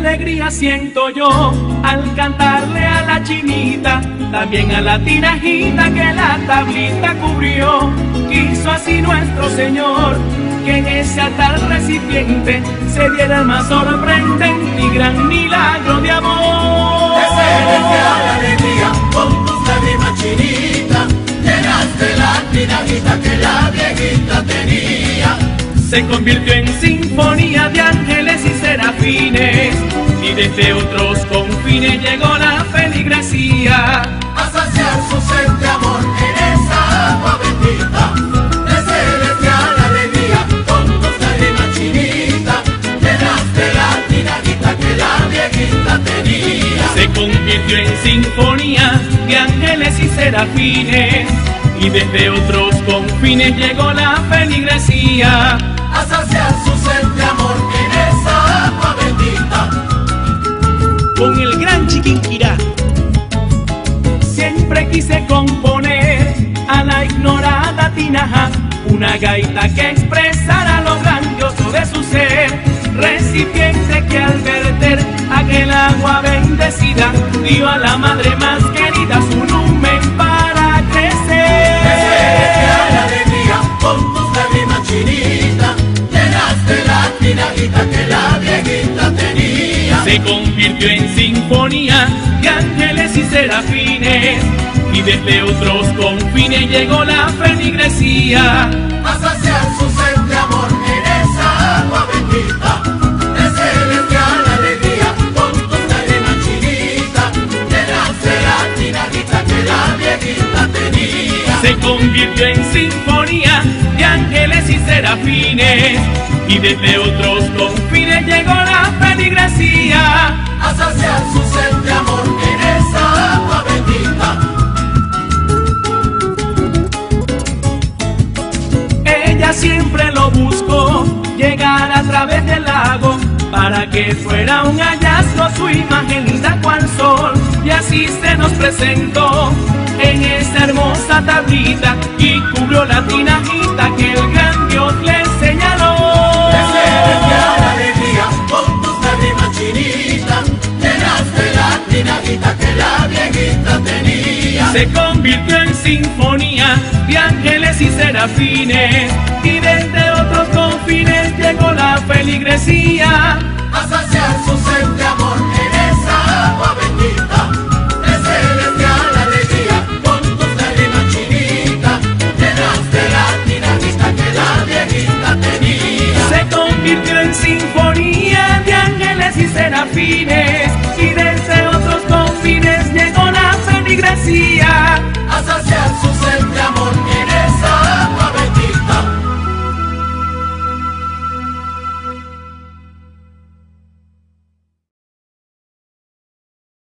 alegría siento yo al cantarle a la chinita, también a la tinajita que la tablita cubrió. Quiso así nuestro Señor que en ese altar recipiente se diera el más sorprendente y gran milagro de amor. Te celestial alegría con tus lágrimas, chinita, llenaste la tinajita que la viejita tenía. Se convirtió en sinfonía de ángeles y serafines, y desde otros confines llegó la feligresía a saciar su sed de amor en esa agua bendita. De celestial alegría con tus lágrimas, chinita, llenaste la tinajita que la viejita tenía. Se convirtió en sinfonía de ángeles y serafines, y desde otros confines llegó la feligresía a saciar su sed de amor en esa agua bendita. Con el gran Chiquinquirá siempre quise componer a la ignorada tinaja una gaita que expresara lo grandioso de su ser, recipiente que al verter aquel agua bendecida dio a la madre más querida su numen para crecer. De celestial alegría con tus lágrimas, chinita, llenaste la tinajita que la viejita tenía. Se convirtió en sinfonía de ángeles y serafines, y desde otros confines llegó la feligresía a saciar su sed de amor en esa agua bendita. De celestial alegría con tus lágrimas, chinita, llenaste la tinajita que la viejita tenía. Se convirtió en sinfonía de ángeles y serafines, y desde otros confines llegó la feligresía a saciar su sed de amor en esa agua bendita. Ella siempre lo buscó, llegar a través del lago, para que fuera un hallazgo su imagen linda cual sol. Y así se nos presentó en esa hermosa tablita, y cubrió la tinajita que el gran Dios le señaló. De celestial alegría con tus lágrimas, chinita, llenaste la tinajita que la viejita tenía. Se convirtió en sinfonía de ángeles y serafines, y desde otros confines llegó la feligresía a saciar su sed de amor en esa agua bendita. De celestial alegría con tus lágrimas, chinita, llenaste la tinajita que la viejita tenía. Se convirtió en sinfonía de ángeles y serafines,